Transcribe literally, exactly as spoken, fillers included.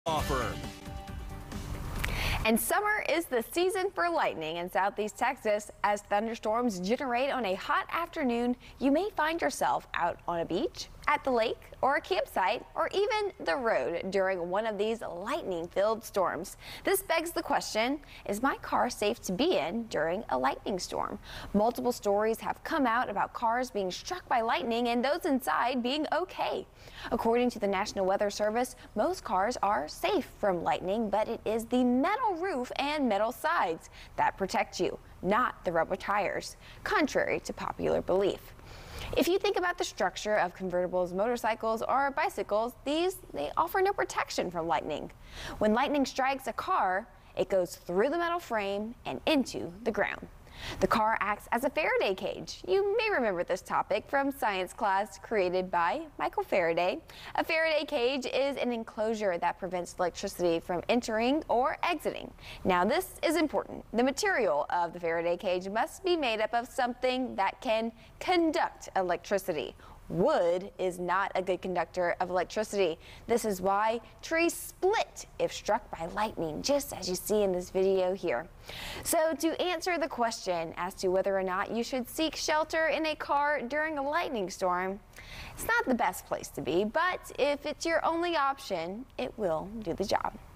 Law firm. And summer is the season for lightning in southeast Texas. As thunderstorms generate on a hot afternoon, you may find yourself out on a beach, at the lake, or a campsite, or even the road during one of these lightning-filled storms. This begs the question, is my car safe to be in during a lightning storm? Multiple stories have come out about cars being struck by lightning and those inside being okay. According to the National Weather Service, most cars are safe from lightning, but it is the metal roof and metal sides that protect you, not the rubber tires, contrary to popular belief. If you think about the structure of convertibles, motorcycles, or bicycles, these they offer no protection from lightning. When lightning strikes a car, it goes through the metal frame and into the ground. The car acts as a Faraday cage. You may remember this topic from science class created by Michael Faraday. A Faraday cage is an enclosure that prevents electricity from entering or exiting. Now this is important. The material of the Faraday cage must be made up of something that can conduct electricity. Wood is not a good conductor of electricity. This is why trees split if struck by lightning, just as you see in this video here. So to answer the question as to whether or not you should seek shelter in a car during a lightning storm, it's not the best place to be, but if it's your only option, it will do the job.